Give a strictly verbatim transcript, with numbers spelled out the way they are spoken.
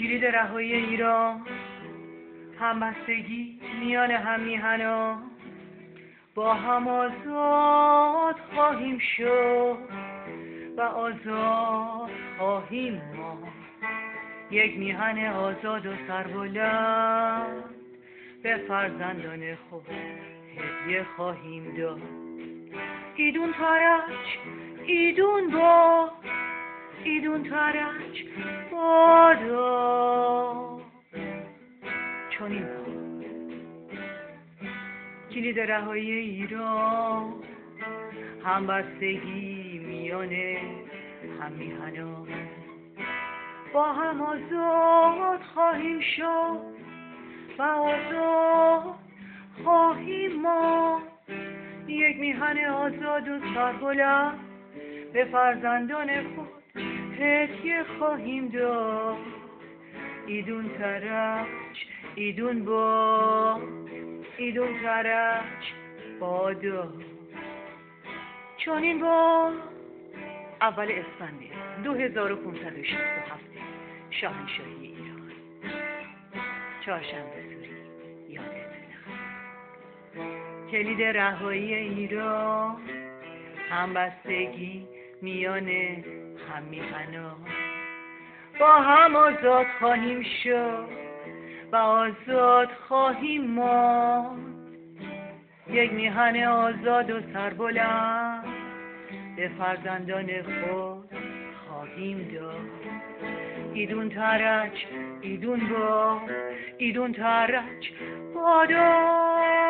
کلید رهایی ایران، همبستگی میان هم میهنا، با هم آزاد خواهیم شد و آزاد خواهیم ما. یک میهن آزاد و سربلند به فرزندان خود هدیه خواهیم داد. ایدون تارج، ایدون با، ایدون تارج بادا. چون این کلید رهایی ایران، همبستگی میان هم میهنا، با هم آزاد خواهیم شد و آزاد خواهیم ما. یک میهن آزاد و سربلند به فرزندان خود هدیه خواهیم داد. ایدون ترج، ایدون با، ایدون ترج بادا. چون این با اول اسفند دو هزار و پانصد و شصت و هفت شاهنشاهی ایران، چهارشنبه سوری، یادت نخیر. کلید رهایی ایران، همبستگی میان هم میهنا، با هم آزاد خواهیم شد و آزاد خواهیم ماند. یک میهن آزاد و سربلند به فرزندان خود خواهیم داد. ایدون ترج، ایدون با، ایدون ترج بادا.